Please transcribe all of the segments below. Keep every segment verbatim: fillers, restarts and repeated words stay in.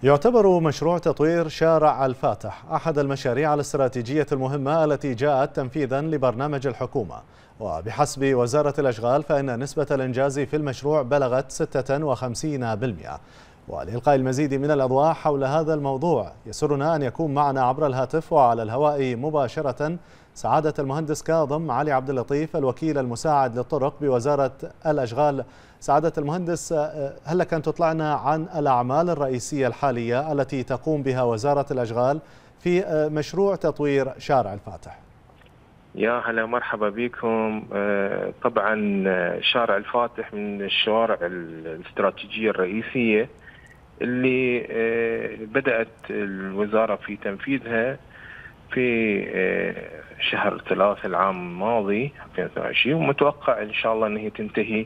يعتبر مشروع تطوير شارع الفاتح أحد المشاريع الاستراتيجية المهمة التي جاءت تنفيذا لبرنامج الحكومة، وبحسب وزارة الأشغال فإن نسبة الإنجاز في المشروع بلغت ستة وخمسين بالمئة. ولإلقاء المزيد من الأضواء حول هذا الموضوع يسرنا أن يكون معنا عبر الهاتف وعلى الهواء مباشرة سعادة المهندس كاظم علي عبد اللطيف الوكيل المساعد للطرق بوزارة الأشغال. سعادة المهندس، هل لك أن تطلعنا عن الأعمال الرئيسية الحالية التي تقوم بها وزارة الأشغال في مشروع تطوير شارع الفاتح؟ يا هلا مرحبا بكم. طبعا شارع الفاتح من الشوارع الاستراتيجية الرئيسية اللي بدأت الوزارة في تنفيذها في شهر ثلاثة العام الماضي ألفين واثنين وعشرين، ومتوقع إن شاء الله أنها تنتهي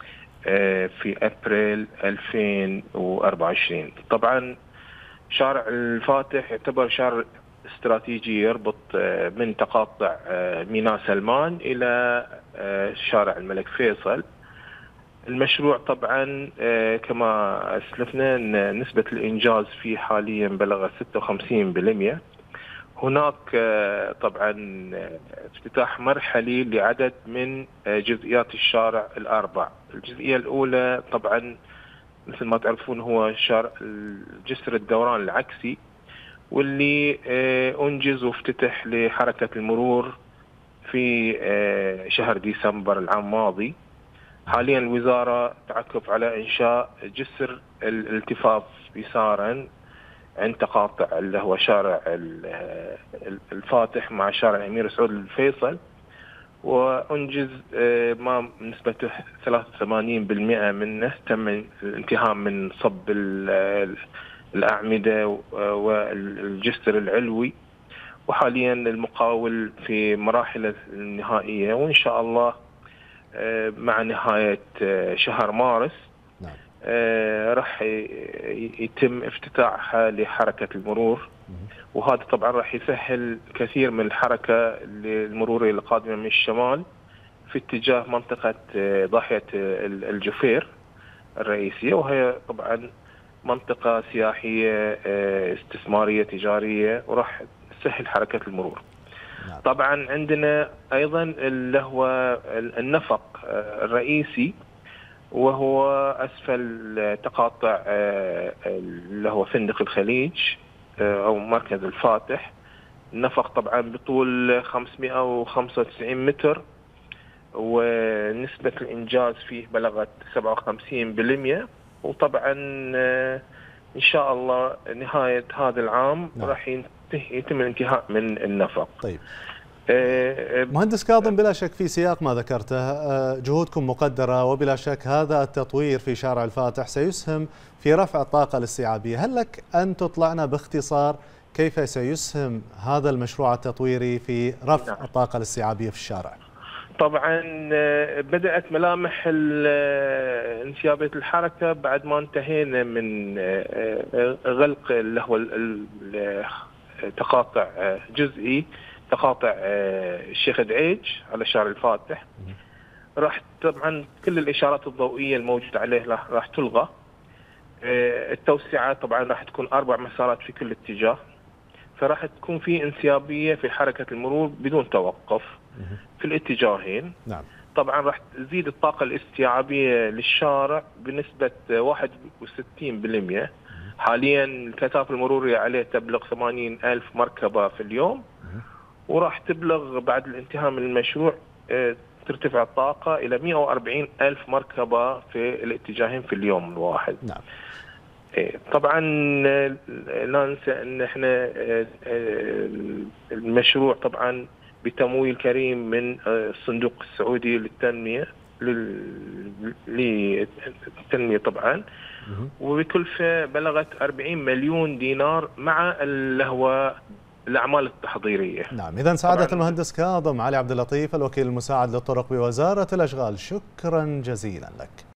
في أبريل ألفين وأربعة وعشرين. طبعا شارع الفاتح يعتبر شارع استراتيجي يربط من تقاطع ميناء سلمان إلى شارع الملك فيصل. المشروع طبعا كما أسلفنا أن نسبة الإنجاز فيه حاليا بلغت ستة وخمسين بالمئة. هناك طبعا افتتاح مرحلي لعدد من جزئيات الشارع الأربع. الجزئية الأولى طبعا مثل ما تعرفون هو شارع جسر الدوران العكسي، واللي أنجز وافتتح لحركة المرور في شهر ديسمبر العام الماضي. حاليا الوزارة تعكف على إنشاء جسر الالتفاف يسارا عند تقاطع اللي هو شارع الفاتح مع شارع الأمير سعود الفيصل، وأنجز ما نسبته ثلاثة وثمانين بالمئة منه تم الانتهاء من صب الأعمدة والجسر العلوي، وحاليا المقاول في مراحل النهائية، وإن شاء الله مع نهاية شهر مارس راح يتم افتتاحها لحركة المرور. وهذا طبعا راح يسهل كثير من الحركة المرورية القادمة من الشمال في اتجاه منطقة ضاحية الجفير الرئيسية، وهي طبعا منطقة سياحية استثمارية تجارية، وراح تسهل حركة المرور. طبعا عندنا أيضا اللي هو النفق الرئيسي، وهو أسفل تقاطع اللي هو فندق الخليج أو مركز الفاتح. النفق طبعا بطول خمسمئة وخمسة وتسعين متر، ونسبة الإنجاز فيه بلغت سبعة وخمسين بالمئة. وطبعا إن شاء الله نهاية هذا العام نعم. راح يتم الانتهاء من النفق. طيب مهندس كاظم، بلا شك في سياق ما ذكرته جهودكم مقدرة، وبلا شك هذا التطوير في شارع الفاتح سيسهم في رفع الطاقة الاستيعابية. هل لك أن تطلعنا باختصار كيف سيسهم هذا المشروع التطويري في رفع نعم. الطاقة الاستيعابية في الشارع؟ طبعا بدأت ملامح انسيابية الحركة بعد ما انتهينا من غلق اللي هو تقاطع جزئي، تقاطع الشيخ دعيج على شارع الفاتح. راح طبعا كل الإشارات الضوئية الموجودة عليه راح تلغى. التوسعة طبعا راح تكون أربع مسارات في كل اتجاه، فراح تكون في انسيابية في حركة المرور بدون توقف في الاتجاهين. نعم. طبعا راح تزيد الطاقة الاستيعابية للشارع بنسبة واحد وستين بالمئة. حاليا الكثافة المرورية عليه تبلغ ثمانين ألف مركبة في اليوم، وراح تبلغ بعد الانتهاء من المشروع ترتفع الطاقة إلى مئة وأربعين ألف مركبة في الاتجاهين في اليوم الواحد. نعم. طبعا لا ننسى أن احنا المشروع طبعا بتمويل كريم من الصندوق السعودي للتنمية للتنمية طبعا، وبكلفة بلغت أربعين مليون دينار مع اللي هو الأعمال التحضيرية. نعم، إذن سعادة المهندس كاظم علي عبد اللطيف الوكيل المساعد للطرق بوزارة الأشغال، شكرا جزيلا لك.